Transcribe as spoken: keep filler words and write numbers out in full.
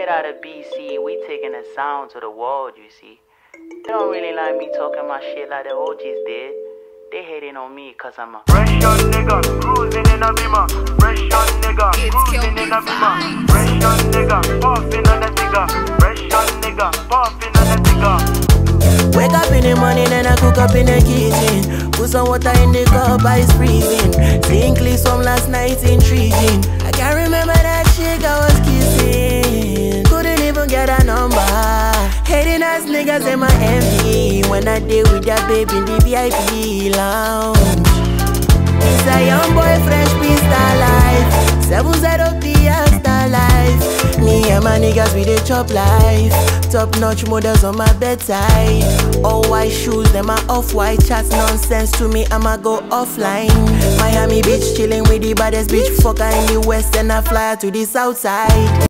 Straight out of B C, we taking the sound to the world, you see. They don't really like me talking my shit like the O Gs did. They hating on me cause I'm a fresh young nigga, cruising in a Beamer. Fresh young nigga, cruising in a Beamer. Fresh young nigga, puffing on the digger. Fresh young nigga, puffing on the digger. Wake up in the morning and I cook up in the kitchen. Put some water in the cup, ice freezing. Seeing clips from last night, intriguing. I can't remember that chick I was kissing. Couldn't even get a number. Hating ass niggas in my M D. When I deal with that baby in the V I P lounge. It's a young boy, fresh beast life. Seven zero P star life. Me and my niggas we dey chop life. Top notch models on my bedside. All white shoes, them are off-white. Chats nonsense to me, I'ma go offline. Miami Beach chilling with the baddest bitch fucker in the west, and I fly to the south side.